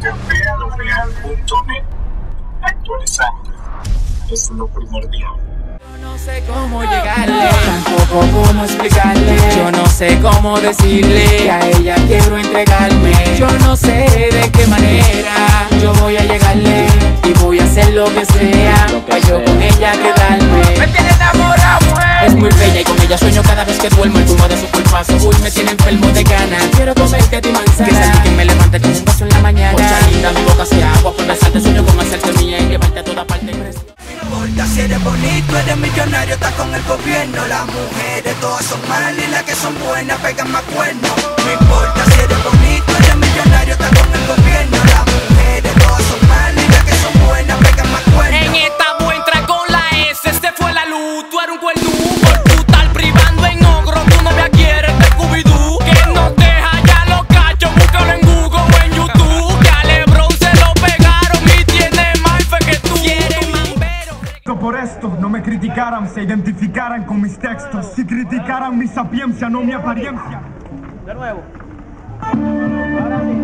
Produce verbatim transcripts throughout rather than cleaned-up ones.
café a lo real punto net. Actualizando es lo primordial. No sé cómo llegarle, tampoco cómo explicarle. Yo no sé cómo decirle que a ella quiero entregarme. Yo no sé de qué manera yo voy a llegarle y voy a hacer lo que sea para yo con ella quedarme. Me tiene enamorado, mujer. Es muy bella y con ella sueño cada vez que duermo. El humo de su cuerpazo, uy, me tiene enfermo de ganas. Quiero comerte a ti manzana, que sentir que me levante con un beso en la mañana. Pocha linda, mi boca se agua por besarte. Sueño con hacerte mía y llevarte a toda parte. Si eres bonito, eres millonario, estás con el gobierno. Las mujeres todas son malas y las que son buenas pegan más cuernos. No importa si eres bonito, eres millonario, estás con el gobierno. Las mujeres todas son malas y las que son buenas pegan más cuernos. En esta entra con la S, se fue la luz. Tú eres un cuerno por tú estar privando en ogro. Tu novia quiere de Scooby-Doo, que no deja ya los cachos. Búscalo en Google o en YouTube. Que a LeBron se lo pegaron y tiene más fe que tú. Por esto no me criticaran, se identificaran con mis textos. Si criticaran mi sapiencia, no mi apariencia. De nuevo. Ahora sí.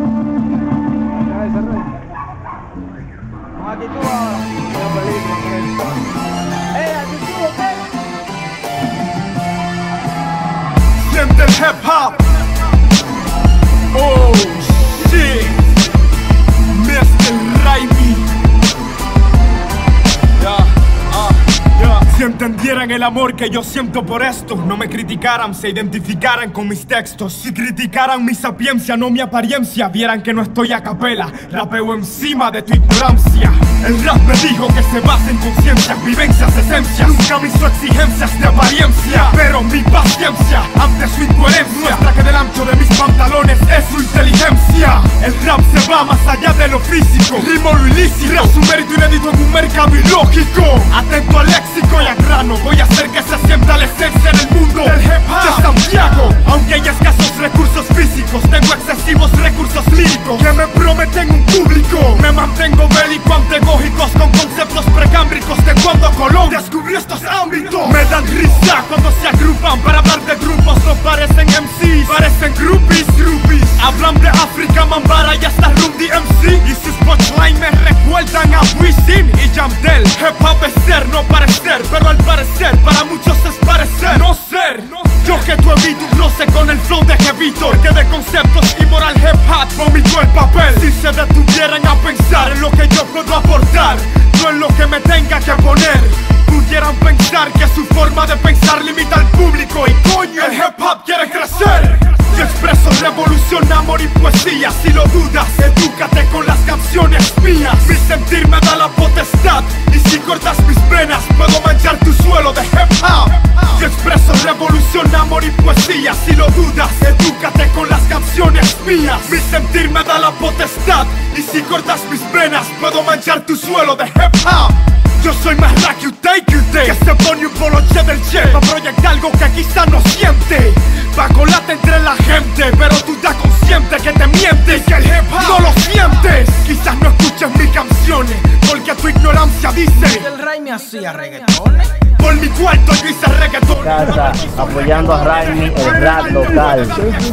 Con actitud ahora. ¡Eh, actitud, ok! Siente el hip hop. Oh, shit. mister Raimi. Yeah. Si entendieran el amor que yo siento por esto, no me criticaran, se identificaran con mis textos. Si criticaran mi sapiencia, no mi apariencia, vieran que no estoy a capela, rapeo encima de tu ignorancia. El rap me dijo que se basa en conciencias, vivencias, esencias. Nunca me hizo exigencias de apariencia, pero mi paciencia ante su incoherencia muestra que del ancho de mis pantalones es su inteligencia. El rap se va más allá de lo físico, rimo lo ilícito, su mérito inédito en un mercado ilógico. Atento al léxico y al grano, voy a hacer que se sienta la esencia en el mundo del hip hop de Santiago. Aunque hay escasos recursos físicos, tengo excesivos recursos líricos que me prometen un público. Me mantengo bélico ante gógicos con conceptos precámbricos de cuando Colón descubrió estos ámbitos. Me dan risa cuando se agrupan para hablar de grupos. No parecen M Cs, parecen groupies, groupies. Hablan de África, Mambara y hasta Rundi M C. Y sus punchlines me recuerdan a Wisin y Yandel. Hip hop es ser, no parecer, pero al parecer para muchos es parecer, no ser. Yo que tú evito un roce con el flow de Jevito, porque de conceptos y moral hip hop vomitó el papel. Si se detuvieran a pensar en lo que yo puedo aportar, no en lo que me tenga que poner, pudieran pensar que su forma de pensar limita al público. Y coño, el hip hop quiere crecer. Yo expreso revolución, amor y poesía. Si lo dudas, edúcate con las canciones mías. Mi sentir me da la potestad, y si cortas mis venas puedo manchar tu suelo de hip hop. Yo expreso revolución, amor y poesía. Si lo dudas, edúcate con las canciones mías. Mi sentir me da la potestad, y si cortas mis venas puedo manchar tu suelo de hip hop. Yo soy más rap que usted, que usted, que se pone un poloche del Che pa' proyectar algo que quizá no siente. Va colate entre la gente, pero tú estás consciente que te mientes y que el hip hop no lo sientes. Quizás no escuches mis canciones porque tu ignorancia dice El Raimi hacía reggaetones. Por mi cuarto yo hice reggaetón. Casa, apoyando a Raimi, el rap local.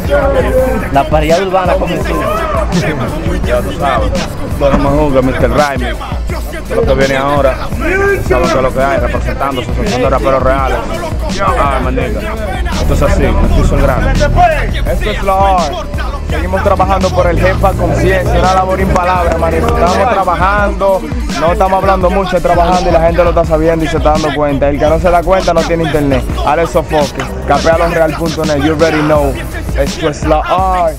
La paridad urbana comenzó. Ya tú sabes, no me juzgues, mister Raimi. Lo que viene ahora, sabes que lo que hay, representando, son de raperos reales. Ah, manita, esto es así, esto es el grande. Esto es Flor. Seguimos trabajando por el hip hop conciencia, una labor impalable, manito. Estamos trabajando, no estamos hablando mucho, trabajando y la gente lo está sabiendo y se está dando cuenta. El que no se da cuenta no tiene internet. Alex Sofoque, capea lo real punto net, you already know. Esto es la art.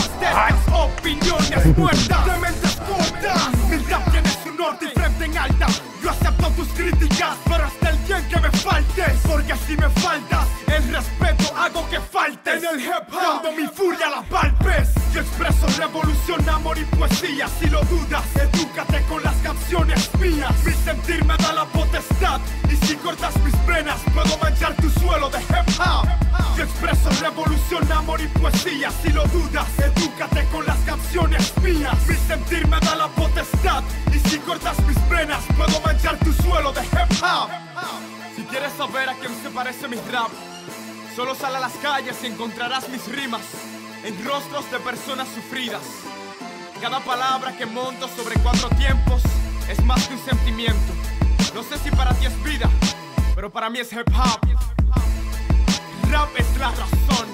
Yo acepto tus críticas, pero hasta el día en que me faltes, porque si me faltas el respeto hago que falte. En el hip hop cuando mi furia la palpes, yo expreso revolución, amor y poesía. Si lo dudas, edúcate con las canciones mías. Mi sentir me da la potestad, y si cortas mis venas puedo manchar tu suelo de hip hop. Yo expreso revolución, amor y poesía. Si lo dudas, edúcate con las canciones mías. Mi sentir me da la potestad, y si cortas mis venas puedo manchar tu suelo de hip hop. Si quieres saber a quién se parece mi rap, solo sal a las calles y encontrarás mis rimas en rostros de personas sufridas. Cada palabra que monto sobre cuatro tiempos es más que un sentimiento. No sé si para ti es vida, pero para mí es hip hop. Rap es la razón.